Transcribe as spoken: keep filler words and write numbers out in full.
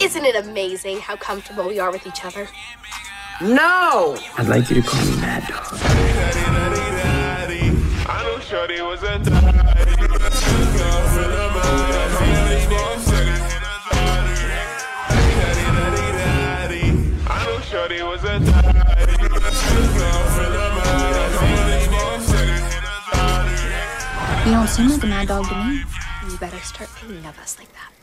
Isn't it amazing how comfortable we are with each other? No! I'd like you to call me Mad Dog. I know Shorty was a I know Shorty was a You don't seem like a mad dog to me. You better start thinking of us like that.